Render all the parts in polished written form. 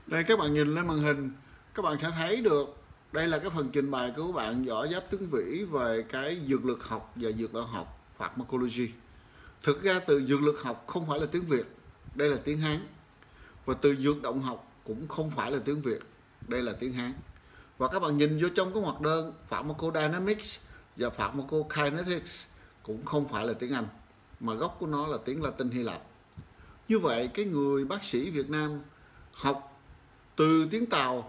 Đây các bạn nhìn lên màn hình, các bạn sẽ thấy được đây là cái phần trình bày của các bạn Võ Giáp Tuấn Vĩ về cái dược lực học và dược đạo học pharmacology. Thực ra từ dược lực học không phải là tiếng Việt, đây là tiếng Hán. Và từ dược động học cũng không phải là tiếng Việt, đây là tiếng Hán. Và các bạn nhìn vô trong cái hoạt đơn pharmacodynamics và pharmacokinetics cũng không phải là tiếng Anh, mà gốc của nó là tiếng Latin Hy Lạp. Như vậy cái người bác sĩ Việt Nam học từ tiếng Tàu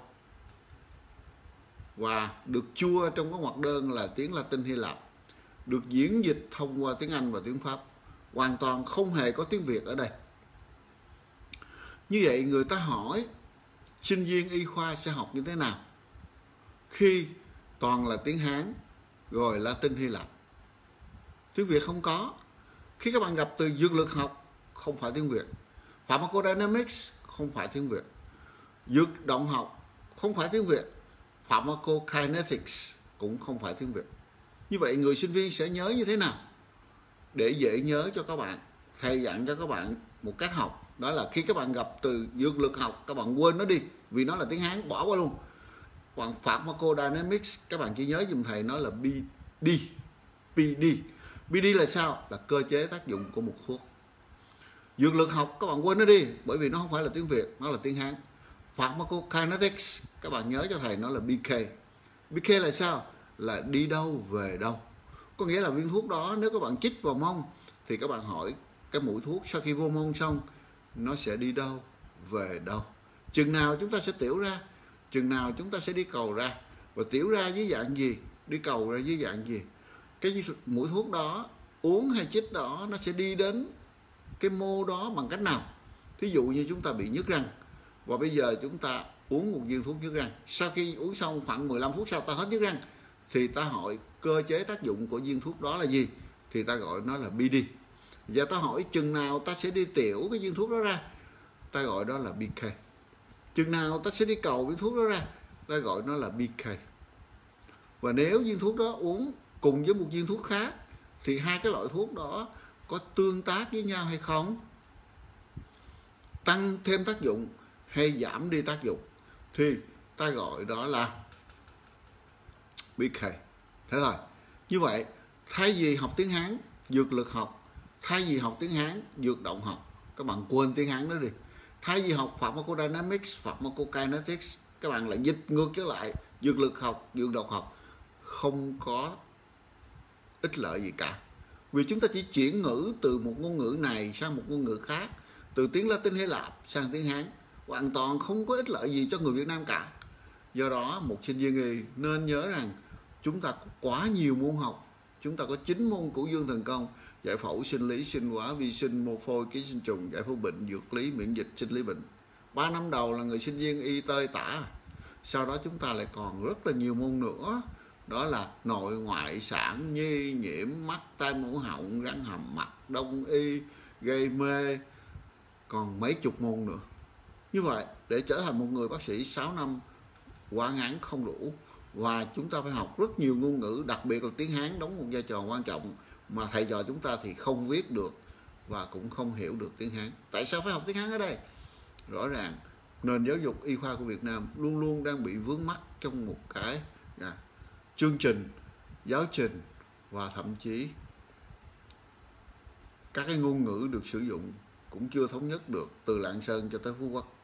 và được chua trong cái hoạt đơn là tiếng Latin Hy Lạp, được diễn dịch thông qua tiếng Anh và tiếng Pháp, hoàn toàn không hề có tiếng Việt ở đây. Như vậy người ta hỏi sinh viên y khoa sẽ học như thế nào khi toàn là tiếng Hán rồi Latin Hy Lạp, tiếng Việt không có. Khi các bạn gặp từ dược lực học không phải tiếng Việt, pharmacodynamics không phải tiếng Việt, dược động học không phải tiếng Việt, pharmacokinetics cũng không phải tiếng Việt. Như vậy người sinh viên sẽ nhớ như thế nào? Để dễ nhớ cho các bạn, thầy dặn cho các bạn một cách học, đó là khi các bạn gặp từ dược lực học các bạn quên nó đi vì nó là tiếng Hán, bỏ qua luôn. Còn pharmacodynamics các bạn chỉ nhớ giùm thầy nó là PD. PD là sao? Là cơ chế tác dụng của một thuốc. Dược lực học các bạn quên nó đi bởi vì nó không phải là tiếng Việt, nó là tiếng Hán. Pharmacokinetics các bạn nhớ cho thầy nó là PK. PK là sao? Là đi đâu về đâu. Có nghĩa là viên thuốc đó nếu các bạn chích vào mông thì các bạn hỏi cái mũi thuốc sau khi vô mông xong nó sẽ đi đâu về đâu. Chừng nào chúng ta sẽ tiểu ra, chừng nào chúng ta sẽ đi cầu ra, và tiểu ra dưới dạng gì, đi cầu ra dưới dạng gì. Cái mũi thuốc đó uống hay chích đó nó sẽ đi đến cái mô đó bằng cách nào. Thí dụ như chúng ta bị nhức răng và bây giờ chúng ta uống một viên thuốc nhức răng, sau khi uống xong khoảng 15 phút sau ta hết nhức răng thì ta hỏi cơ chế tác dụng của viên thuốc đó là gì, thì ta gọi nó là PD. Và ta hỏi chừng nào ta sẽ đi tiểu cái viên thuốc đó ra, ta gọi đó là PK. Chừng nào ta sẽ đi cầu viên thuốc đó ra, ta gọi nó là PK. Và nếu viên thuốc đó uống cùng với một viên thuốc khác thì hai cái loại thuốc đó có tương tác với nhau hay không, tăng thêm tác dụng hay giảm đi tác dụng, thì ta gọi đó là PK. Thế rồi. Như vậy thay vì học tiếng Hán dược lực học, thay vì học tiếng Hán dược động học, các bạn quên tiếng Hán đó đi. Thay vì học pharmacodynamics, pharmacokinetics, các bạn lại dịch ngược trở lại dược lực học, dược động học, không có ích lợi gì cả. Vì chúng ta chỉ chuyển ngữ từ một ngôn ngữ này sang một ngôn ngữ khác, từ tiếng Latin Hy Lạp sang tiếng Hán, hoàn toàn không có ích lợi gì cho người Việt Nam cả. Do đó một sinh viên y nên nhớ rằng chúng ta có quá nhiều môn học. Chúng ta có 9 môn cửu dương thần công: giải phẫu, sinh lý, sinh hóa, vi sinh, mô phôi, ký sinh trùng, giải phẫu bệnh, dược lý, miễn dịch, sinh lý bệnh. 3 năm đầu là người sinh viên y tơi tả. Sau đó chúng ta lại còn rất là nhiều môn nữa, đó là nội ngoại sản, nhi nhiễm, mắt tai mũi họng, răng hàm mặt, đông y, gây mê, còn mấy chục môn nữa. Như vậy để trở thành một người bác sĩ 6 năm quá ngắn không đủ, và chúng ta phải học rất nhiều ngôn ngữ, đặc biệt là tiếng Hán đóng một vai trò quan trọng mà thầy trò chúng ta thì không viết được và cũng không hiểu được tiếng Hán. Tại sao phải học tiếng Hán ở đây? Rõ ràng nền giáo dục y khoa của Việt Nam luôn luôn đang bị vướng mắc trong một cái chương trình, giáo trình và thậm chí các cái ngôn ngữ được sử dụng cũng chưa thống nhất được từ Lạng Sơn cho tới Phú Quốc.